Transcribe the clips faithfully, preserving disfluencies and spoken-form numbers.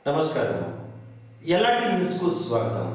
నమస్కారం. ఎల్ఆర్టీ న్యూస్కు స్వాగతం.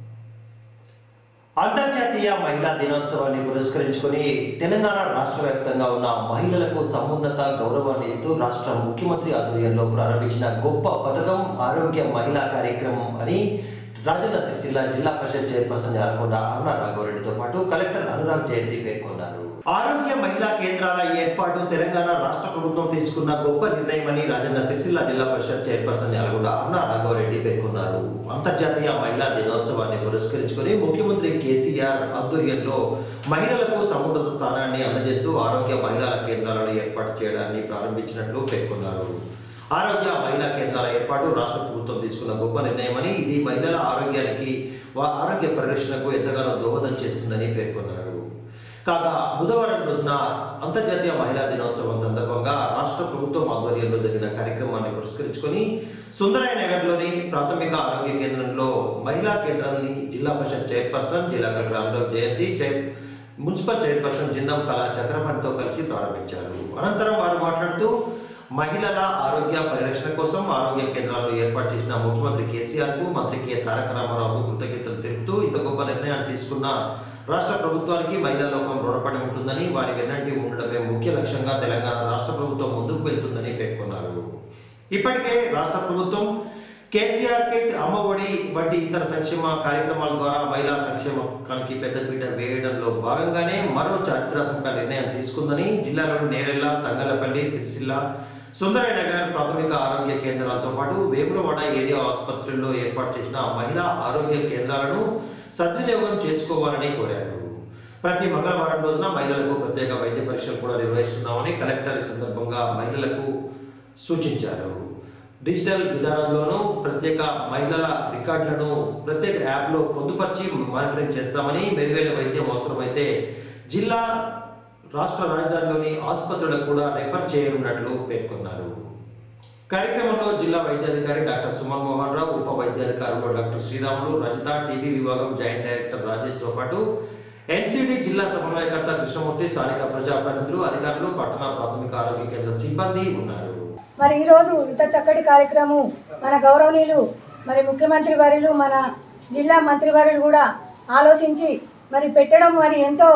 అంతర్జాతీయ మహిళా దినోత్సవాన్ని పురస్కరించుకొని తెలంగాణ రాష్ట్ర వ్యాప్తంగా ఉన్న మహిళలకు సమున్నత గౌరవాన్ని ఇస్తూ రాష్ట్ర ముఖ్యమంత్రి ఆధ్వర్యంలో ప్రారంభించిన గొప్ప పథకం ఆరోగ్య మహిళా కార్యక్రమం అని రాజన్న సిరిసిల్ల జిల్లా పరిషత్ చైర్పర్సన్ యాలకొండ అరుణ రాఘవరెడ్డితో పాటు కలెక్టర్ అనురాగ్ జయంతి పేర్కొన్నారు. ఆరోగ్య మహిళా కేంద్రాల ఏర్పాటు తెలంగాణ రాష్ట్ర ప్రభుత్వం తీసుకున్న గొప్ప నిర్ణయమని రాజన్న సిరిసిల్ల జిల్లా పరిషత్ చైర్పర్సన్ యాలకొండ అరుణ రాఘవరెడ్డి పేర్కొన్నారు. అంతర్జాతీయ మహిళా దినోత్సవాన్ని పురస్కరించుకొని ముఖ్యమంత్రి కేసీఆర్ ఆధ్వర్యంలో మహిళలకు సమున్నత స్థానాన్ని అందజేస్తూ ఆరోగ్య మహిళా కేంద్రాలను ఏర్పాటు చేయడాన్ని ప్రారంభించినట్లు పేర్కొన్నారు. ఆరోగ్య మహిళా కేంద్రాల ఏర్పాటు రాష్ట్ర ప్రభుత్వం తీసుకున్న గొప్ప నిర్ణయమని ఇది మహిళల ఆరోగ్యానికి ఆరోగ్య పరిరక్షణకు ఎంతగానో దోహదం చేస్తుందని పేర్కొన్నారు. కాగా బుధవారం రోజున అంతర్జాతీయ మహిళా దినోత్సవం సందర్భంగా రాష్ట్ర ప్రభుత్వం ఆధ్వర్యంలో జరిగిన కార్యక్రమాన్ని పురస్కరించుకొని సుందరయ్య నగర్లోని ప్రాథమిక ఆరోగ్య కేంద్రంలో మహిళా కేంద్రాన్ని జిల్లా పరిషత్ చైర్పర్సన్ జిల్లా collector Anurag Jayanti chair municipal chairperson Jindam Kala చక్రపాణితో కలిసి ప్రారంభించారు. అనంతరం వారు మాట్లాడుతూ మహిళల ఆరోగ్య పరిరక్షణ కోసం ఆరోగ్య కేంద్రాలను ఏర్పాటు చేసిన ముఖ్యమంత్రి కేసీఆర్ కు మంత్రి కె తారక రామారావుకు కృతజ్ఞతలు తెలుపుతూ ఇంత గొప్ప నిర్ణయాన్ని తీసుకున్న రాష్ట్ర ప్రభుత్వానికి మహిళా లోకం రుణపడి ఉంటుందని వారి వెన్నంటి ఉండడమే ముఖ్య లక్ష్యంగా తెలంగాణ రాష్ట్ర ప్రభుత్వం ముందుకు వెళ్తుందని పేర్కొన్నారు. ఇప్పటికే రాష్ట్ర ప్రభుత్వం కేసీఆర్ కిట్, అమ్మఒడి వంటి ఇతర సంక్షేమ కార్యక్రమాల ద్వారా మహిళా సంక్షేమానికి పెద్దపీట వేయడంలో భాగంగానే మరో చారిత్రాత్మక నిర్ణయం తీసుకుందని జిల్లాలోని నేరెళ్ల, తంగలపల్లి, సిరిసిల్ల, సుందరయ్య నగర్ ప్రాథమిక ఆరోగ్య కేంద్రాలతో పాటు వేములవాడ ఏరియా ఆసుపత్రుల్లో ఏర్పాటు చేసిన మహిళా ఆరోగ్య కేంద్రాలను సద్వినియోగం చేసుకోవాలని కోరారు. ప్రతి మంగళవారం రోజున మహిళలకు ప్రత్యేక వైద్య పరీక్షలు కూడా నిర్వహిస్తున్నామని కలెక్టర్ ఈ సందర్భంగా మహిళలకు సూచించారు. డిజిటల్ విధానంలోనూ ప్రత్యేక మహిళల రికార్డులను ప్రత్యేక యాప్లో పొందుపరిచి మానిటరింగ్ చేస్తామని, మెరుగైన వైద్యం అవసరమైతే జిల్లా రాష్ట్ర రాజధానిలోని ఆసుపత్రులకు కూడా రెఫర్ చేయనున్నట్లు పేర్కొన్నారు. కార్యక్రమంలో జిల్లా వైద్యాధికారి డాక్టర్ సుమన్ మోహన్ రావు, ఉప వైద్యాధికారులు డాక్టర్ శ్రీరాములు, రజిత, టీబీ విభాగం జాయింట్ డైరెక్టర్ రాజేష్ తో పాటు ఎన్సిడి జిల్లా సమన్వయకర్త కృష్ణమూర్తి, స్థానిక ప్రజాప్రతినిధులు, అధికారులు, పట్టణ ప్రాథమిక ఆరోగ్య కేంద్ర సిబ్బంది ఉన్నారు. మరి ఈరోజు ఇంత చక్కటి కార్యక్రమం మన గౌరవనీయులు మరి ముఖ్యమంత్రి వర్యులు మన జిల్లా మంత్రి వర్యులు కూడా ఆలోచించి మరి పెట్టడం మరి ఎంతో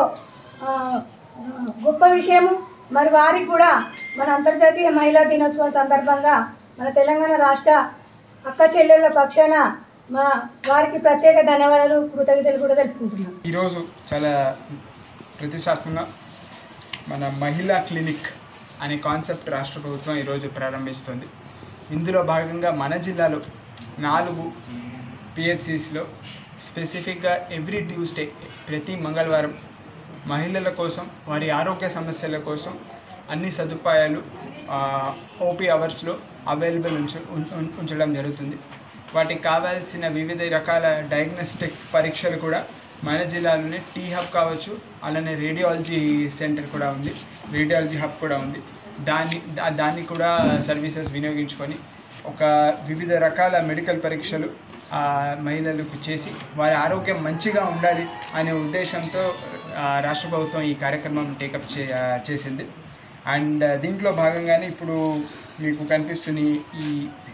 గొప్ప విషయము. మరి వారికి కూడా మన అంతర్జాతీయ మహిళా దినోత్సవం సందర్భంగా మన తెలంగాణ రాష్ట్ర అక్క చెల్లెళ్ళ పక్షాన మా వారికి ప్రత్యేక ధన్యవాదాలు, కృతజ్ఞతలు కూడా తెలుపుకుంటున్నాం. ఈరోజు చాలా ప్రతిష్టాత్మకంగా మన మహిళా క్లినిక్ అనే కాన్సెప్ట్ రాష్ట్ర ప్రభుత్వం ఈరోజు ప్రారంభిస్తుంది. ఇందులో భాగంగా మన జిల్లాలో నాలుగు పిహెచ్సిస్లో స్పెసిఫిక్గా ఎవ్రీ ట్యూస్డే ప్రతి మంగళవారం మహిళల కోసం వారి ఆరోగ్య సమస్యల కోసం అన్ని సదుపాయాలు ఓపీ అవర్స్లో అవైలబుల్ ఉంచ ఉంచడం జరుగుతుంది. వాటికి కావాల్సిన వివిధ రకాల డయాగ్నోస్టిక్ పరీక్షలు కూడా మన జిల్లాలోనే టీ హబ్ కావచ్చు, అలానే రేడియాలజీ సెంటర్ కూడా ఉంది, రేడియాలజీ హబ్ కూడా ఉంది. దాన్ని దాన్ని కూడా సర్వీసెస్ వినియోగించుకొని ఒక వివిధ రకాల మెడికల్ పరీక్షలు మహిళలకు చేసి వారి ఆరోగ్యం మంచిగా ఉండాలి అనే ఉద్దేశంతో రాష్ట్ర ప్రభుత్వం ఈ కార్యక్రమం టేకప్ చే చేసింది. అండ్ దీంట్లో భాగంగానే ఇప్పుడు మీకు కనిపిస్తున్న ఈ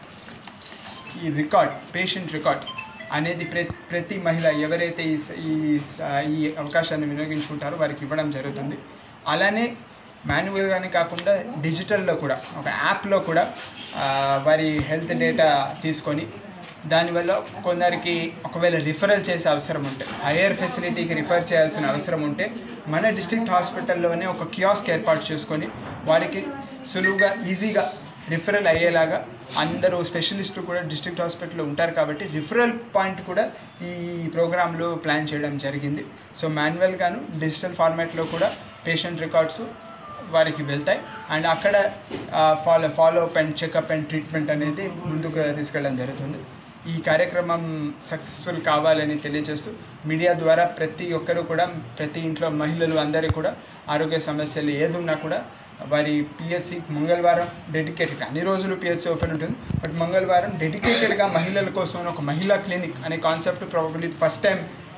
ఈ రికార్డ్, పేషెంట్ రికార్డ్ అనేది ప్రతి ప్రతి మహిళ ఎవరైతే ఈ ఈ అవకాశాన్ని వినియోగించుకుంటారో వారికి ఇవ్వడం జరుగుతుంది. అలానే మాన్యువల్గానే కాకుండా డిజిటల్లో కూడా ఒక యాప్లో కూడా వారి హెల్త్ డేటా తీసుకొని దానివల్ల కొందరికి ఒకవేళ రిఫరల్ చేసే అవసరం ఉంటే, హైయర్ ఫెసిలిటీకి రిఫర్ చేయాల్సిన అవసరం ఉంటే మన డిస్ట్రిక్ట్ హాస్పిటల్లోనే ఒక కియాస్క్ ఏర్పాటు చేసుకొని వారికి సులువుగా ఈజీగా రిఫరల్ అయ్యేలాగా అందరూ స్పెషలిస్టులు కూడా డిస్ట్రిక్ట్ హాస్పిటల్లో ఉంటారు కాబట్టి రిఫరల్ పాయింట్ కూడా ఈ ప్రోగ్రాంలో ప్లాన్ చేయడం జరిగింది. సో మాన్యువల్గాను డిజిటల్ ఫార్మాట్లో కూడా పేషెంట్ రికార్డ్స్ వారికి వెళ్తాయి. అండ్ అక్కడ follow follow up and checkup and treatment అనేది ముందుకు తీసుకెళ్ళడం జరుగుతుంది. ఈ కార్యక్రమం సక్సెస్ఫుల్ కావాలని తెలియజేస్తూ మీడియా ద్వారా ప్రతి ఒక్కరూ కూడా ప్రతి ఇంట్లో మహిళలు అందరికీ కూడా ఆరోగ్య సమస్యలు ఏదున్నా కూడా వారి పిహెచ్సి మంగళవారం డెడికేటెడ్గా, అన్ని రోజులు పిహెచ్సి ఓపెన్ ఉంటుంది, బట్ మంగళవారం డెడికేటెడ్గా మహిళల కోసం ఒక మహిళా క్లినిక్ అనే కాన్సెప్ట్ ప్రాబబ్లీ ఫస్ట్ టైం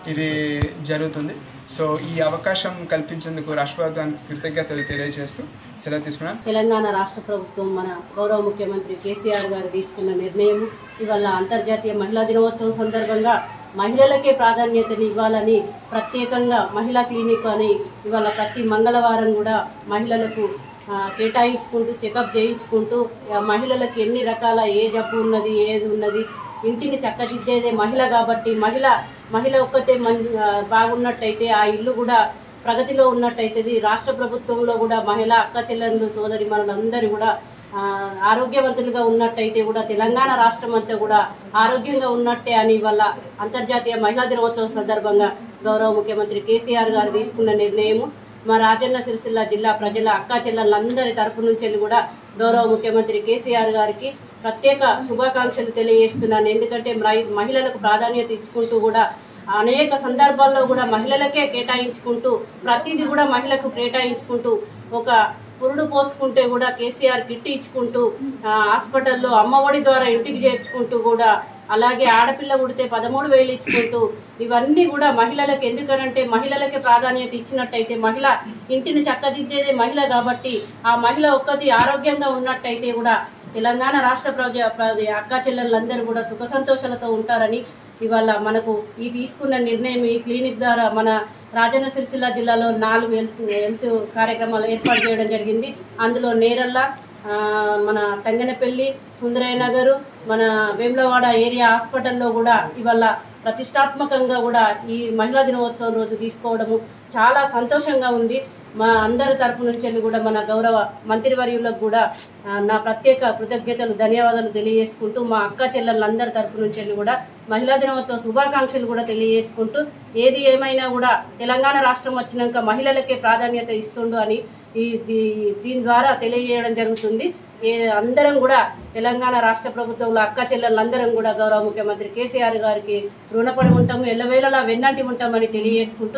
ఇది జరుగుతుంది. సో ఈ అవకాశం కల్పించేందుకు రాష్ట్ర ప్రభుత్వానికి కృతజ్ఞతలు తెలియజేస్తూ సెలవు తీసుకున్నాను. తెలంగాణ రాష్ట్ర ప్రభుత్వం మన గౌరవ ముఖ్యమంత్రి కేసీఆర్ గారు తీసుకున్న నిర్ణయం ఇవాళ అంతర్జాతీయ మహిళా దినోత్సవం సందర్భంగా మహిళలకే ప్రాధాన్యతని ఇవ్వాలని ప్రత్యేకంగా మహిళా క్లినిక్ అని ఇవాళ ప్రతి మంగళవారం కూడా మహిళలకు కేటాయించుకుంటూ చెకప్ చేయించుకుంటూ మహిళలకు ఎన్ని రకాల ఏ జబ్బు ఉన్నది ఏది ఉన్నది ఇంటిని చక్కదిద్దేదే మహిళ కాబట్టి మహిళ మహిళ ఒక్కతే బాగున్నట్టయితే ఆ ఇల్లు కూడా ప్రగతిలో ఉన్నట్టయితే రాష్ట్ర ప్రభుత్వంలో కూడా మహిళా అక్క చెల్లెళ్ళు సోదరి మనందరూ కూడా ఆరోగ్యవంతులుగా ఉన్నట్టయితే కూడా తెలంగాణ రాష్ట్రం అంతా కూడా ఆరోగ్యంగా ఉన్నట్టే అని వల్ల అంతర్జాతీయ మహిళా దినోత్సవం సందర్భంగా గౌరవ ముఖ్యమంత్రి కేసీఆర్ గారు తీసుకున్న నిర్ణయము మా రాజన్న సిరిసిల్ల జిల్లా ప్రజల అక్కా చెల్లెళ్ళందరి తరపు నుంచి కూడా గౌరవ ముఖ్యమంత్రి కేసీఆర్ గారికి ప్రత్యేక శుభాకాంక్షలు తెలియజేస్తున్నాను. ఎందుకంటే మహిళలకు ప్రాధాన్యత ఇచ్చుకుంటూ కూడా అనేక సందర్భాల్లో కూడా మహిళలకే కేటాయించుకుంటూ ప్రతిదీ కూడా మహిళకు కేటాయించుకుంటూ ఒక పురుడు పోసుకుంటే కూడా కేసీఆర్ కిట్ ఇచ్చుకుంటూ హాస్పిటల్లో అమ్మఒడి ద్వారా ఇంటికి చేర్చుకుంటూ కూడా అలాగే ఆడపిల్ల పుడితే పదమూడు వేలు ఇచ్చుకుంటూ ఇవన్నీ కూడా మహిళలకు ఎందుకనంటే మహిళలకే ప్రాధాన్యత ఇచ్చినట్టయితే మహిళ ఇంటిని చక్కదిద్దేదే మహిళ కాబట్టి ఆ మహిళ ఒక్కటి ఆరోగ్యంగా ఉన్నట్టయితే కూడా తెలంగాణ రాష్ట్ర ప్రజ అక్కా చెల్లెళ్ళందరూ కూడా సుఖ సంతోషాలతో ఉంటారని ఇవాళ మనకు ఈ తీసుకున్న నిర్ణయం ఈ క్లినిక్ ద్వారా మన రాజన్న సిరిసిల్ల జిల్లాలో నాలుగు హెల్త్ హెల్త్ కార్యక్రమాలు ఏర్పాటు చేయడం జరిగింది. అందులో నేరల్ల మన తంగనపల్లి సుందరయ్య నగరు మన వేములవాడ ఏరియా హాస్పిటల్లో కూడా ఇవాళ ప్రతిష్టాత్మకంగా కూడా ఈ మహిళా దినోత్సవం రోజు తీసుకోవడము చాలా సంతోషంగా ఉంది. మా అందరి తరపు నుంచి కూడా మన గౌరవ మంత్రివర్యులకు కూడా నా ప్రత్యేక కృతజ్ఞతలు ధన్యవాదాలు తెలియజేసుకుంటూ మా అక్క చెల్లెళ్ళందరి తరపు నుంచి కూడా మహిళా దినోత్సవ శుభాకాంక్షలు కూడా తెలియజేసుకుంటూ ఏది ఏమైనా కూడా తెలంగాణ రాష్ట్రం వచ్చినాక మహిళలకే ప్రాధాన్యత ఇస్తుండు అని ఈ దీని ద్వారా తెలియజేయడం జరుగుతుంది. ఏ అందరం కూడా తెలంగాణ రాష్ట్ర ప్రభుత్వంలో అక్క చెల్లెళ్ళందరం కూడా గౌరవ ముఖ్యమంత్రి కేసీఆర్ గారికి రుణపడి ఉంటాము, ఎల్లవేళలా వెన్నంటి ఉంటామని తెలియజేసుకుంటూ